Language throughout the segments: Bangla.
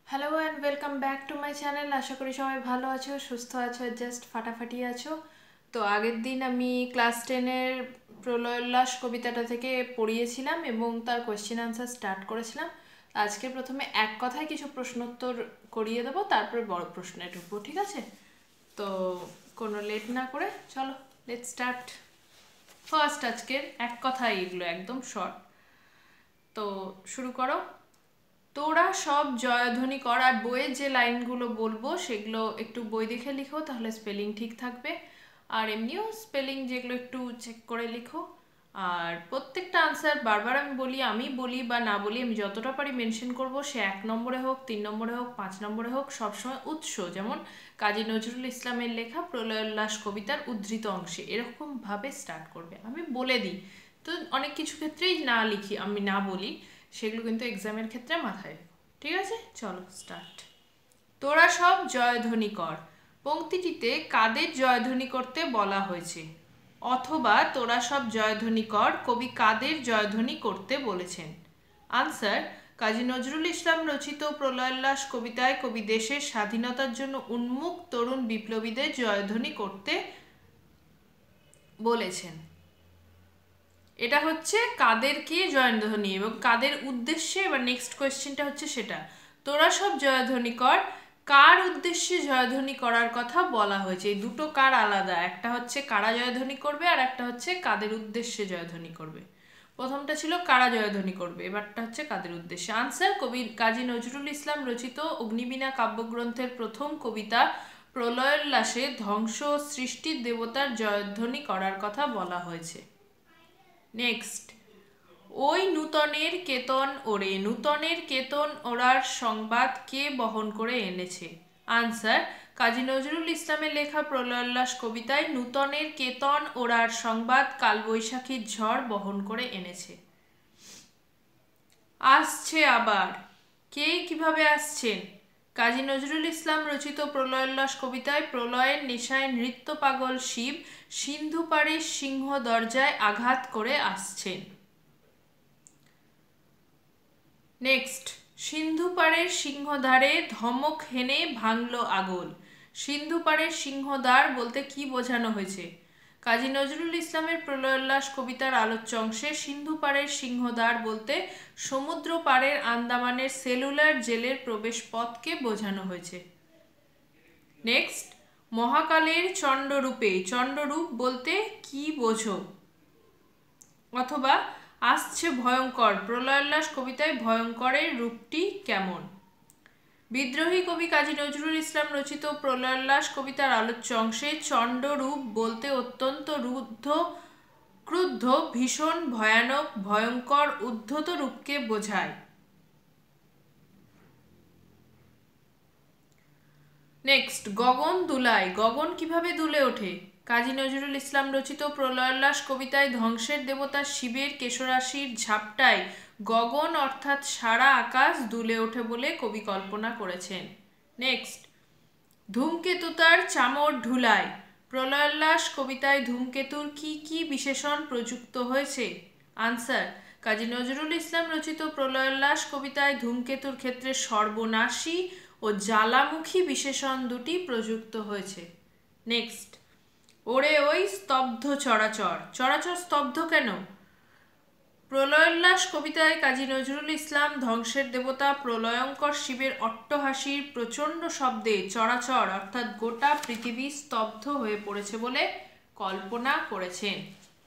Hello and welcome back to my channel. আশা করি সবাই ভালো আছো, সুস্থ আছো, জাস্ট ফাটাফাটি আছো। তো আগের দিন আমি ক্লাস 10-এর প্রলয়োল্লাস কবিতাটা থেকে পড়িয়েছিলাম এবং তার কোয়েশ্চেন আনসার স্টার্ট করেছিলাম। আজকে প্রথমে এক কথায় কিছু প্রশ্নোত্তর করিয়ে দেবো, তারপরে বড় প্রশ্নে ঢুকবো, ঠিক আছে? তো কোনো লেট না করে চলো লেট স্টার্ট। ফার্স্ট আজকের এক কথায়, এগুলো একদম শর্ট। তো শুরু করো। তোরা সব জয়ধ্বনি কর। আর বইয়ের যে লাইনগুলো বলবো সেগুলো একটু বই দেখে লিখো, তাহলে স্পেলিং ঠিক থাকবে। আর এমনিও স্পেলিং যেগুলো একটু চেক করে লিখো। আর প্রত্যেকটা আনসার বারবার আমি বলি বা না বলি, আমি যতটা পারি মেনশন করব। সে 1 নম্বরে হোক, 3 নম্বরে হোক, 5 নম্বরে হোক, সবসময় উৎস, যেমন কাজী নজরুল ইসলামের লেখা প্রলয়োল্লাস কবিতার উদ্ধৃত অংশে এরকমভাবে স্টার্ট করবে। আমি বলে দিই, তো অনেক কিছু ক্ষেত্রেই না লিখি, আমি না বলি, সেগুলো কিন্তু এক্সামের ক্ষেত্রে মাথায় রেখো, ঠিক আছে? চলো স্টার্ট। তোরা সব জয়ধ্বনি কর। পংক্তিটিতে কাদের জয়ধ্বনি করতে বলা হয়েছে? অথবা তোরা সব জয়ধ্বনি কর, কবি কাদের জয়ধ্বনি করতে বলেছেন? আনসার, কাজী নজরুল ইসলাম রচিত প্রলয়োল্লাস কবিতায় কবি দেশের স্বাধীনতার জন্য উন্মুখ তরুণ বিপ্লবীদের জয়ধ্বনি করতে বলেছেন। এটা হচ্ছে কাদেরকে জয়ধ্বনি এবং কাদের উদ্দেশ্যে। এবার নেক্সট কোয়েশ্চেনটা হচ্ছে সেটা, তোরা সব জয়ধ্বনি কর, কার উদ্দেশ্যে জয়ধ্বনি করার কথা বলা হয়েছে? এই দুটো কার আলাদা, একটা হচ্ছে কারা জয়ধ্বনি করবে আর একটা হচ্ছে কাদের উদ্দেশ্যে জয়ধ্বনি করবে। প্রথমটা ছিল কারা জয়ধ্বনি করবে, এবারটা হচ্ছে কাদের উদ্দেশ্যে। আনসার, কবি কাজী নজরুল ইসলাম রচিত অগ্নিবীণা কাব্যগ্রন্থের প্রথম কবিতা প্রলয়োল্লাসে ধ্বংস ও সৃষ্টির দেবতার জয়ধ্বনি করার কথা বলা হয়েছে। নেক্সট, ওই নূতনের কেতন ওরে। নূতনের কেতন ওড়ার সংবাদ কে বহন করে এনেছে? আনসার, কাজী নজরুল ইসলামের লেখা প্রলয়োল্লাস কবিতায় নূতনের কেতন ওড়ার সংবাদ কালবৈশাখীর ঝড় বহন করে এনেছে। আসছে আবার, কে কিভাবে আসছেন? কাজী নজরুল ইসলাম রচিত প্রলয়োল্লাস কবিতায় প্রলয়ের নেশায় নৃত্য পাগল শিব সিন্ধু পাড়ের সিংহ দরজায় আঘাত করে আসছেন। নেক্সট, সিন্ধু পাড়ের সিংহদ্বারে ধমক হেনে ভাঙল আগল। সিন্ধু পাড়ের সিংহদ্বার বলতে কি বোঝানো হয়েছে? কাজী নজরুল ইসলামের প্রলয়োল্লাস কবিতার আলোচ্য অংশে সিন্ধু পাড়ের সিংহদ্বার বলতে সমুদ্র পাড়ের আন্দামানের সেলুলার জেলের প্রবেশ পথকে বোঝানো হয়েছে। নেক্সট, মহাকালের চণ্ডরূপে। চণ্ডরূপ বলতে কি বোঝো? অথবা আসছে ভয়ঙ্কর, প্রলয়োল্লাস কবিতায় ভয়ঙ্করের রূপটি কেমন? বিদ্রোহী কবি কাজী নজরুল ইসলাম রচিত প্রলয়োল্লাস কবিতার আলোচ্য অংশে চণ্ডরূপ বলতে অত্যন্ত রুদ্ধ, ক্রুদ্ধ, ভীষণ, ভয়ানক, ভয়ঙ্কর, উদ্ধত রূপকে বোঝায়। নেক্সট, গগন দুলায়। গগন কিভাবে দুলে ওঠে? কাজী নজরুল ইসলাম রচিত প্রলয়োল্লাস কবিতায় ধ্বংসের দেবতা শিবের কেশরাশির ঝাপটায় গগন অর্থাৎ সারা আকাশ দুলে ওঠে বলে কবি কল্পনা করেছেন। নেক্সট, ধূমকেতু তার চামর ঢুলায়। প্রলয়োল্লাস কবিতায় ধূমকেতুর কি কি বিশেষণ প্রযুক্ত হয়েছে? আনসার, কাজী নজরুল ইসলাম রচিত প্রলয়োল্লাস কবিতায় ধূমকেতুর ক্ষেত্রে সর্বনাশী ও জ্বালামুখী বিশেষণ দুটি প্রযুক্ত হয়েছে। নেক্সট, ওরে ওই স্তব্ধ চরাচর। চরাচর স্তব্ধ কেন? প্রলয়োল্লাস কবিতায় কাজী নজরুল ইসলাম ধ্বংসের দেবতা প্রলয়ঙ্কর শিবের অট্টহাসির প্রচণ্ড শব্দে চরাচর অর্থাৎ গোটা পৃথিবী স্তব্ধ হয়ে পড়েছে বলে কল্পনা করেছেন।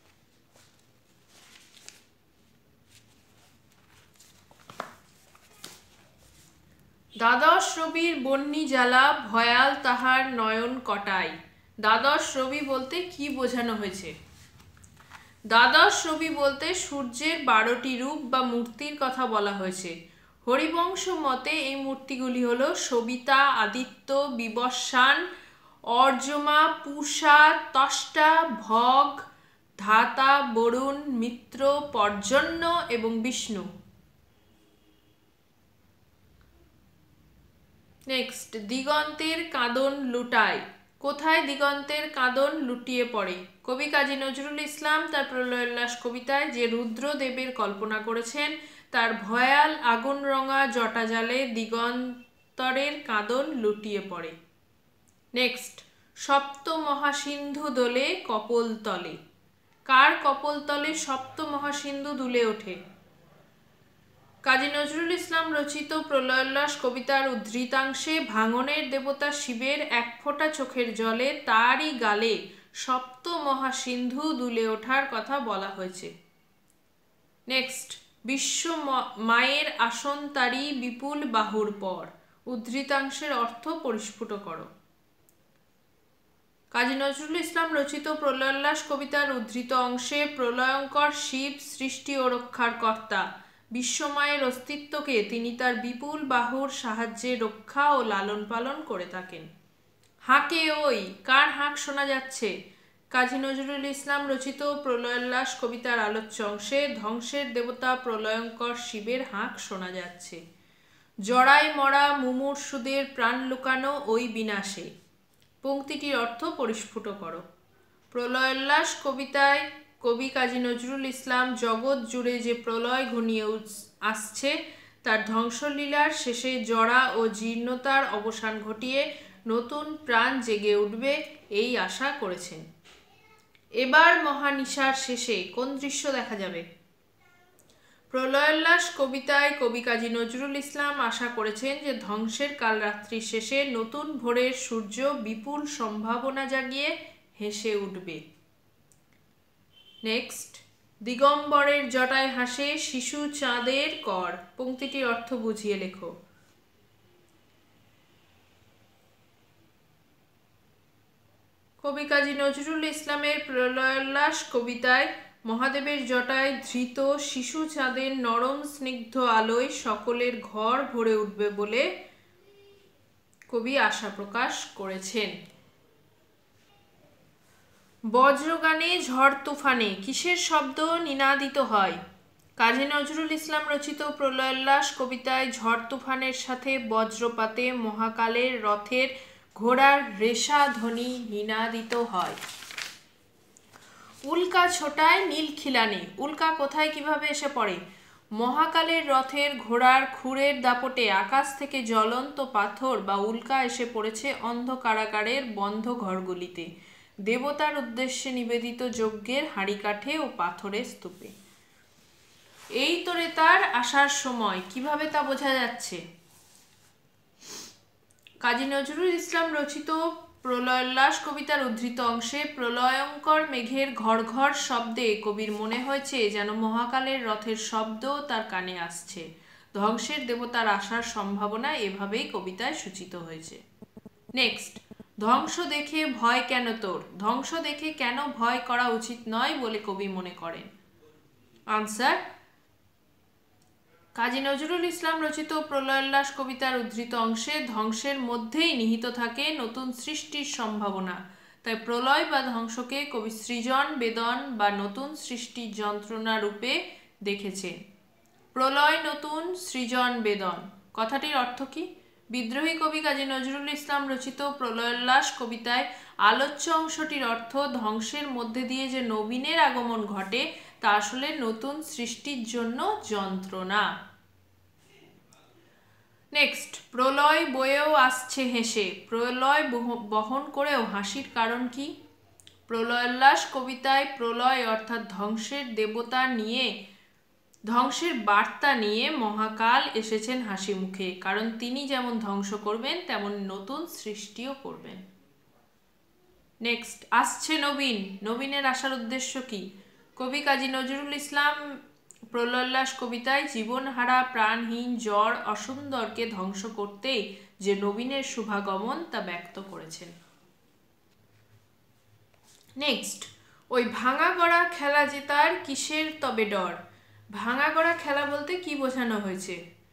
দ্বাদশ রবির বহ্নি জ্বালা ভয়াল তাহার নয়ন কটায়। দ্বাদশ রবি বলতে কি বোঝানো হয়েছে? দ্বাদশ রবি বলতে সূর্যের 12টি রূপ বা মূর্তির কথা বলা হয়েছে। হরিবংশ মতে এই মূর্তিগুলি হল সবিতা, আদিত্য, বিবস্বান, অর্যমা, পূষা, ত্বষ্টা, ভগ, ধাতা, বরুণ, মিত্র, পর্জন্য এবং বিষ্ণু। নেক্সট, দিগন্তের কাঁদন লুটায়। কোথায় দিগন্তের কাঁদন লুটিয়ে পড়ে? কবি কাজী নজরুল ইসলাম তার প্রলয়োল্লাস কবিতায় যে রুদ্রদেবের কল্পনা করেছেন তার ভয়াল আগুন রঙা জটাজালে উত্তরের কাঁদন লুটিয়ে পড়ে। নেক্সট, সপ্ত মহাসিন্ধু দোলে কপোল তলে। কার কপোল তলে সপ্ত মহাসিন্ধু দুলে ওঠে? কাজী নজরুল ইসলাম রচিত প্রলয়োল্লাস কবিতার উদ্ধৃতাংশে ভাঙনের দেবতা শিবের এক ফোঁটা চোখের জলে তারই গালে সপ্ত মহাসিন্ধু দুলে ওঠার কথা বলা হয়েছে। নেক্সট, বিশ্ব মায়ের আসন তারি বিপুল বাহুর পর। উদ্ধৃতাংশের অর্থ পরিস্ফুট করো। কাজী নজরুল ইসলাম রচিত প্রলয়োল্লাস কবিতার উদ্ধৃত অংশে প্রলয়ঙ্কর শিব সৃষ্টি ও রক্ষার কর্তা। বিশ্বমায়ের অস্তিত্বকে তিনি তার বিপুল বাহুর সাহায্যে রক্ষা ও লালন পালন করে থাকেন। হাঁকে ওই, কার হাঁক শোনা যাচ্ছে? কাজী নজরুল ইসলাম রচিত প্রলয়োল্লাস কবিতার আলোচ্য অংশে ধ্বংসের দেবতা প্রলয়ঙ্কর শিবের হাঁক শোনা যাচ্ছে। জড়ায় মরা মুমূর্ষুদের প্রাণ লুকানো ওই বিনাশে। পংক্তিটির অর্থ পরিস্ফুট করো। প্রলয়োল্লাস কবিতায় কবি কাজী নজরুল ইসলাম জগৎ জুড়ে যে প্রলয় ঘনিয়ে আসছে তার ধ্বংসলীলার শেষে জড়া ও জীর্ণতার অবসান ঘটিয়ে নতুন প্রাণ জেগে উঠবে এই আশা করেছেন। এবার মহানিশার শেষে কোন দৃশ্য দেখা যাবে? প্রলয়োল্লাস কবিতায় কবি কাজী নজরুল ইসলাম আশা করেছেন যে ধ্বংসের কালরাত্রির শেষে নতুন ভোরের সূর্য বিপুল সম্ভাবনা জাগিয়ে হেসে উঠবে। নেক্সট, দিগম্বরের জটায় হাসে শিশু চাঁদের কর। পংক্তিটির অর্থ বুঝিয়ে লেখো। কবি কাজী নজরুল ইসলামের প্রলয়োল্লাস কবিতায় মহাদেবের জটায় ধৃত শিশু চাঁদের নরম স্নিগ্ধ আলোয় সকলের ঘর ভরে উঠবে বলে কবি আশা প্রকাশ করেছেন। বজ্রগানে ঝড় তুফানে কিসের শব্দ নিনাদিত হয়? কাজী নজরুল ইসলাম রচিত প্রলয়োল্লাস কবিতায় ঝড় তুফানের সাথে বজ্রপাতে মহাকালের রথের ঘোড়ার রেশা ধ্বনি নিনাদিত হয়। উল্কা ছোটায় নীল খিলানে। উল্কা কোথায় কিভাবে এসে পড়ে? মহাকালের রথের ঘোড়ার খুরের দাপটে আকাশ থেকে জ্বলন্ত পাথর বা উল্কা এসে পড়েছে অন্ধ কারাগারের বন্ধ ঘরগুলিতে, দেবতার উদ্দেশ্যে নিবেদিত যজ্ঞের হাঁড়িকাঠে ও পাথরের স্তূপে। এই তোরে তার আসার সময়, কিভাবে তা বোঝা যাচ্ছে? কাজী নজরুল ইসলাম রচিত প্রলয়োল্লাস কবিতার উদ্ধৃত অংশে প্রলয়ঙ্কর মেঘের ঘর ঘর শব্দে কবির মনে হয়েছে যেন মহাকালের রথের শব্দ তার কানে আসছে। ধ্বংসের দেবতার আসার সম্ভাবনা এভাবেই কবিতায় সূচিত হয়েছে। নেক্সট, ধ্বংস দেখে ভয় কেন তোর? ধ্বংস দেখে কেন ভয় করা উচিত নয় বলে কবি মনে করেন? আনসার, কাজী নজরুল ইসলাম রচিত প্রলয়োল্লাস কবিতার উদ্ধৃত অংশে ধ্বংসের মধ্যেই নিহিত থাকে নতুন সৃষ্টির সম্ভাবনা। তাই প্রলয় বা ধ্বংসকে কবি সৃজন বেদন বা নতুন সৃষ্টির যন্ত্রণা রূপে দেখেছেন। প্রলয় নতুন, সৃজন বেদন, কথাটির অর্থ কি? বিদ্রোহী কবি কাজী নজরুল ইসলাম রচিত প্রলয়োল্লাস কবিতায় আলোচ্য অংশটির অর্থ ধ্বংসের মধ্যে দিয়ে যে নবীনের আগমন ঘটে তা আসলে নতুন সৃষ্টির জন্য যন্ত্রণা। নেক্সট, প্রলয় বয়েও আসছে হেসে। প্রলয় বহন করেও হাসির কারণ কি? প্রলয়োল্লাস কবিতায় প্রলয় অর্থাৎ ধ্বংসের দেবতা নিয়ে, ধ্বংসের বার্তা নিয়ে মহাকাল এসেছেন হাসি মুখে, কারণ তিনি যেমন ধ্বংস করবেন তেমন নতুন সৃষ্টিও করবেন। নেক্সট, আসছে নবীন। নবীনের আসার উদ্দেশ্য কি? কবি কাজী নজরুল ইসলাম প্রলয়োল্লাস কবিতায় জীবনহারা প্রাণহীন জড় অসুন্দরকে ধ্বংস করতেই যে নবীনের শুভাগমন তা ব্যক্ত করেছেন। নেক্সট, ওই ভাঙা গড়া খেলা জেতার কিসের তবে ডর? ভাঙা গড়া খেলা বলতে কি বোঝানো হয়েছে?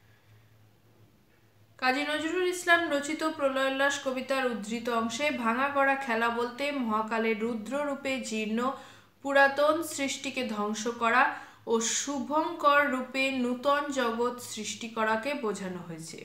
কাজী নজরুল ইসলাম রচিত প্রলয়োল্লাস কবিতার উদ্ধৃত অংশে ভাঙা গড়া খেলা বলতে মহাকালের রুদ্র রূপে জীর্ণ পুরাতন সৃষ্টিকে ধ্বংস করা ও শুভঙ্কর রূপে নূতন জগৎ সৃষ্টি করাকে বোঝানো হয়েছে।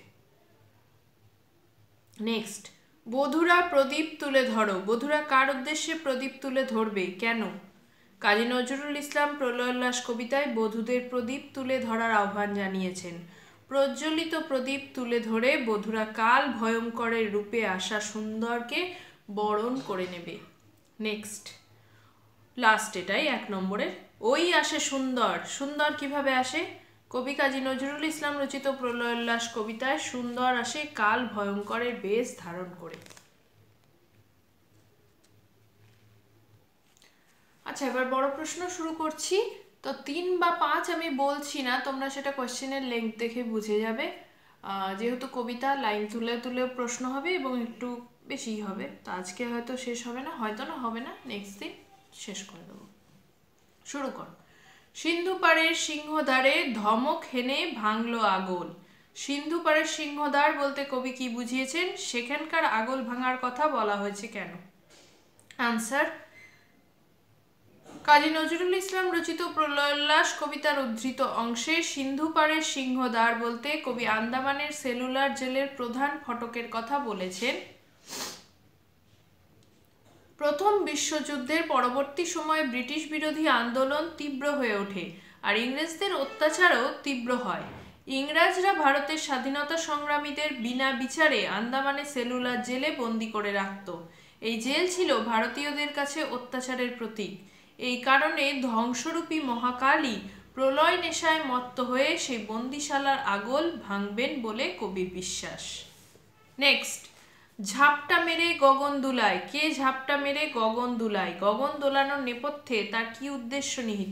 নেক্সট, বধূরা প্রদীপ তুলে ধরো। বধূরা কার উদ্দেশ্যে প্রদীপ তুলে ধরবে, কেন? কাজী নজরুল ইসলাম প্রলয়োল্লাস কবিতায় বধূদের প্রদীপ তুলে ধরার আহ্বান জানিয়েছেন। প্রজ্বলিত প্রদীপ তুলে ধরে বধূরা কাল ভয়ঙ্করের রূপে আসা সুন্দরকে বরণ করে নেবে। নেক্সট, লাস্ট এটাই 1 নম্বরের। ওই আসে সুন্দর। সুন্দর কিভাবে আসে? কবি কাজী নজরুল ইসলাম রচিত প্রলয়োল্লাস কবিতায় সুন্দর আসে কাল ভয়ঙ্করের বেশ ধারণ করে। আচ্ছা, এবার বড় প্রশ্ন শুরু করছি। তো 3 বা 5 আমি বলছি না, তোমরা সেটা কোয়েশ্চেনের লেন্থ দেখে বুঝে যাবে। যেহেতু কবিতা, লাইন তুলে তুলে প্রশ্ন হবে এবং একটু বেশিই হবে, তো আজকে হয়তো শেষ হবে না, হয়তো না হবে না, নেক্সট দিন শেষ করে দেবো। শুরু কর। সিন্ধু পাড়ের সিংহদ্বারে ধমক হেনে ভাঙলো আগল। সিন্ধু পাড়ের সিংহদ্বার বলতে কবি কি বুঝিয়েছেন? সেখানকার আগল ভাঙার কথা বলা হয়েছে কেন? আনসার, কাজী নজরুল ইসলাম রচিত প্রলয়োল্লাস কবিতার উদ্ধৃত অংশে সিন্ধু পাড়ের সিংহদ্বার বলতে কবি আন্দামানের সেলুলার জেলের প্রধান ফটকের কথা বলেছেন। প্রথম বিশ্বযুদ্ধের পরবর্তী সময়ে ব্রিটিশ বিরোধী আন্দোলন তীব্র হয়ে ওঠে আর ইংরেজদের অত্যাচারও তীব্র হয়। ইংরেজরা ভারতের স্বাধীনতা সংগ্রামীদের বিনা বিচারে আন্দামানে সেলুলার জেলে বন্দি করে রাখত। এই জেল ছিল ভারতীয়দের কাছে অত্যাচারের প্রতীক। এই কারণে ধ্বংসরূপী মহাকালী প্রলয় নেশায় মত্ত হয়ে সেই বন্দিশালার আগল ভাঙবেন বলে কবির বিশ্বাস। নেক্সট, ঝাপটা মেরে গগন দুলায়। কে ঝাপটা মেরে গগন দুলায়? গগন দোলানোর নেপথ্যে তার কি উদ্দেশ্য নিহিত?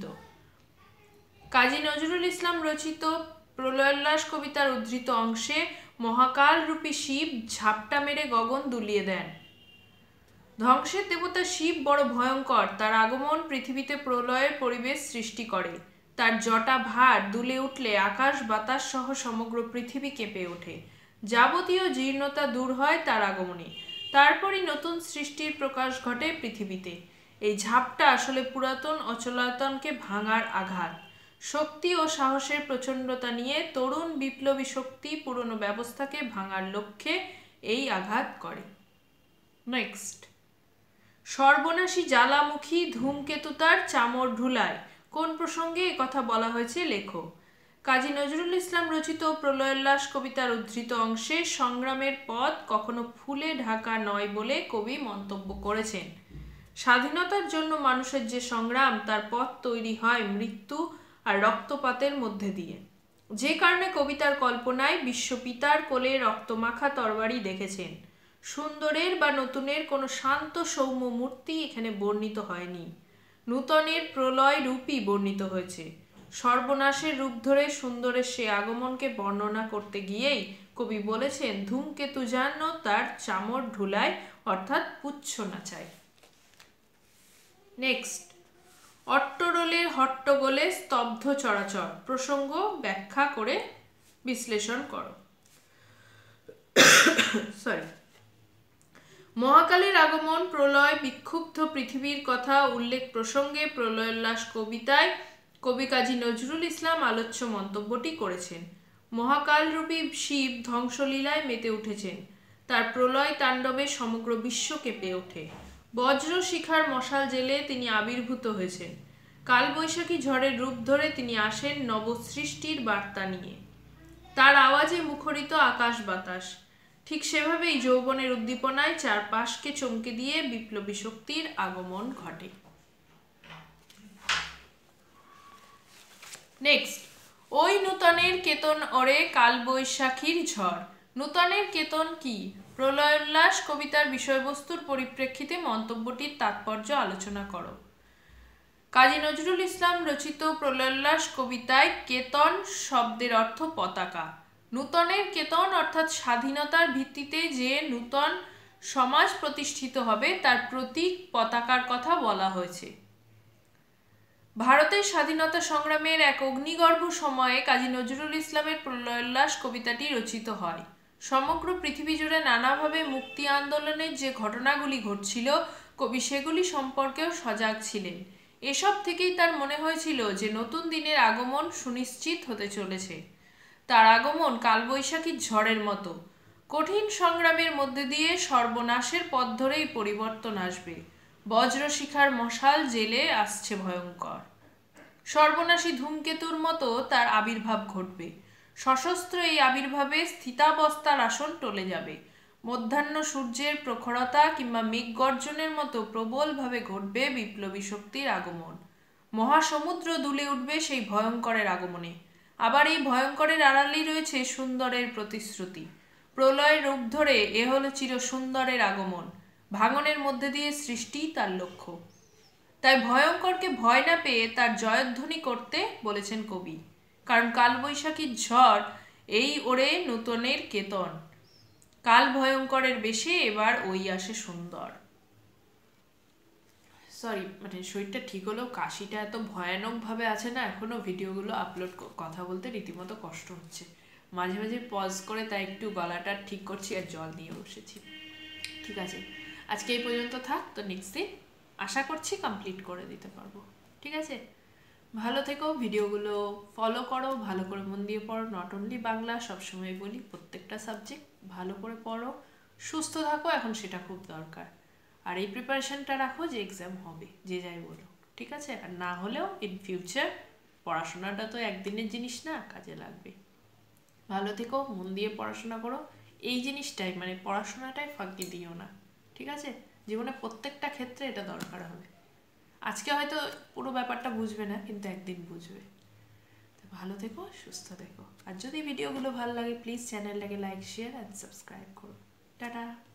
কাজী নজরুল ইসলাম রচিত প্রলয়োল্লাস কবিতার উদ্ধৃত অংশে মহাকাল রূপী শিব ঝাপটা মেরে গগন দুলিয়ে দেন। ধ্বংসের দেবতা শিব বড় ভয়ঙ্কর। তার আগমন পৃথিবীতে প্রলয়ের পরিবেশ সৃষ্টি করে। তার জটা ভার দুলে উঠলে আকাশ বাতাস সহ সমগ্র পৃথিবী কেঁপে ওঠে। যাবতীয় জীর্ণতা দূর হয় তার আগমনে। তারপরই নতুন সৃষ্টির প্রকাশ ঘটে পৃথিবীতে। এই ঝাপটা আসলে পুরাতন অচলায়তনকে ভাঙার আঘাত। শক্তি ও সাহসের প্রচণ্ডতা নিয়ে তরুণ বিপ্লবী শক্তি পুরনো ব্যবস্থাকে ভাঙার লক্ষ্যে এই আঘাত করে। নেক্সট, সর্বনাশী জ্বালামুখী ধূমকেতু তার চামর ঢুলায়। কোন প্রসঙ্গে কথা বলা হয়েছে লেখো। কাজী নজরুল ইসলাম রচিত প্রলয়োল্লাস কবিতার উদ্ধৃত অংশে সংগ্রামের পথ কখনো ফুলে ঢাকা নয় বলে কবি মন্তব্য করেছেন। স্বাধীনতার জন্য মানুষের যে সংগ্রাম, তার পথ তৈরি হয় মৃত্যু আর রক্তপাতের মধ্যে দিয়ে। যে কারণে কবিতার কল্পনায় বিশ্বপিতার কোলে রক্তমাখা তরবারি দেখেছেন। সুন্দরের বা নতুনের কোনো শান্ত সৌম্য মূর্তি এখানে বর্ণিত হয়নি। নূতনের প্রলয় রূপই বর্ণিত হয়েছে। সর্বনাশের রূপ ধরে সুন্দরের সে আগমনকে বর্ণনা করতে গিয়েই কবি বলেছেন ধূমকেতু যেন তার চামর ঢুলায়, অর্থাৎ পুচ্ছ নাচায়। নেক্সট, অট্টরোলের হট্টগোলে স্তব্ধ চরাচর। প্রসঙ্গ ব্যাখ্যা করে বিশ্লেষণ করো। মহাকালের আগমন, প্রলয়, বিক্ষুব্ধ পৃথিবীর কথা উল্লেখ প্রসঙ্গে প্রলয়োল্লাস কবিতায় কবি কাজী নজরুল ইসলাম আলোচ্য মন্তব্যটি করেছেন। মহাকালরূপী শিব ধ্বংসলীলায় মেতে উঠেছেন। তার প্রলয় তাণ্ডবে সমগ্র বিশ্ব কেঁপে ওঠে। বজ্র শিখার মশাল জেলে তিনি আবির্ভূত হয়েছেন। কালবৈশাখী ঝড়ের রূপ ধরে তিনি আসেন নবসৃষ্টির বার্তা নিয়ে। তার আওয়াজে মুখরিত আকাশ বাতাস। ঠিক সেভাবেই যৌবনের উদ্দীপনায় চারপাশকে চমকে দিয়ে বিপ্লবী শক্তির আগমন ঘটে। নেক্সট, ওই নূতনের কেতন ওরে কালবৈশাখীর ঝড়। নূতনের কেতন কি? প্রলয়োল্লাস কবিতার বিষয়বস্তুর পরিপ্রেক্ষিতে মন্তব্যটির তাৎপর্য আলোচনা করো। কাজী নজরুল ইসলাম রচিত প্রলয়োল্লাস কবিতায় কেতন শব্দের অর্থ পতাকা। নূতনের কেতন অর্থাৎ স্বাধীনতার ভিত্তিতে যে নূতন সমাজ প্রতিষ্ঠিত হবে তার প্রতীক পতাকার কথা বলা হয়েছে। ভারতের স্বাধীনতা সংগ্রামের এক অগ্নিগর্ভ সময়ে কাজী নজরুল ইসলামের প্রলয়োল্লাস কবিতাটি রচিত হয়। সমগ্র পৃথিবী জুড়ে নানাভাবে মুক্তি আন্দোলনের যে ঘটনাগুলি ঘটছিল, কবি সেগুলি সম্পর্কেও সজাগ ছিলেন। এসব থেকেই তার মনে হয়েছিল যে নতুন দিনের আগমন সুনিশ্চিত হতে চলেছে। তার আগমন কালবৈশাখীর ঝড়ের মতো। কঠিন সংগ্রামের মধ্যে দিয়ে সর্বনাশের পথ ধরেই পরিবর্তন আসবে। বজ্রশিখার মশাল জেলে আসছে ভয়ঙ্কর। সর্বনাশী ধূমকেতুর মতো তার আবির্ভাব ঘটবে। সশস্ত্র এই আবির্ভাবে স্থিতাবস্থার আসন টলে যাবে। মধ্যাহ্ন সূর্যের প্রখরতা কিংবা মেঘ গর্জনের মতো প্রবলভাবে ঘটবে বিপ্লবী শক্তির আগমন। মহাসমুদ্র দুলে উঠবে সেই ভয়ঙ্করের আগমনে। আবার এই ভয়ঙ্করের আড়ালেই রয়েছে সুন্দরের প্রতিশ্রুতি। প্রলয়ের রূপ ধরে এ হলো চির সুন্দরের আগমন। ভাঙনের মধ্যে দিয়ে সৃষ্টি তার লক্ষ্য। তাই ভয়ঙ্করকে ভয় না পেয়ে তার জয়ধ্বনি করতে বলেছেন কবি। কারণ কালবৈশাখীর ঝড় এই ওরে নূতনের কেতন। কাল ভয়ঙ্করের বেশে এবার ওই আসে সুন্দর। সরি, মানে শরীরটা ঠিক হলেও কাশিটা এত ভয়ানকভাবে আছে না, এখনো ভিডিওগুলো আপলোড কথা বলতে রীতিমতো কষ্ট হচ্ছে। মাঝে মাঝে পজ করে তাই একটু গলাটা ঠিক করছি আর জল নিয়ে বসেছি। ঠিক আছে, আজকে এই পর্যন্ত থাক, তো নেক্সট দিন আশা করছি কমপ্লিট করে দিতে পারবো। ঠিক আছে, ভালো থেকো, ভিডিওগুলো ফলো করো, ভালো করে মন দিয়ে পড়ো। নট অনলি বাংলা, সবসময় বলি প্রত্যেকটা সাবজেক্ট ভালো করে পড়ো, সুস্থ থাকো, এখন সেটা খুব দরকার। আর এই প্রিপারেশনটা রাখো যে এক্সাম হবে, যে যাই বলো। ঠিক আছে, আর না হলেও ইন ফিউচার পড়াশোনাটা তো একদিনের জিনিস না, কাজে লাগবে। ভালো থেকো, মন দিয়ে পড়াশোনা করো। এই জিনিসটাই মানে পড়াশোনাটাই ফাঁকি দিও না। ঠিক আছে, জীবনে প্রত্যেকটা ক্ষেত্রে এটা দরকার হবে। আজকে হয়তো পুরো ব্যাপারটা বুঝবে না, কিন্তু একদিন বুঝবে। তো ভালো থেকো, সুস্থ থেকো। আর যদি ভিডিওগুলো ভালো লাগে প্লিজ চ্যানেলটাকে লাইক, শেয়ার অ্যান্ড সাবস্ক্রাইব করো। টাটা।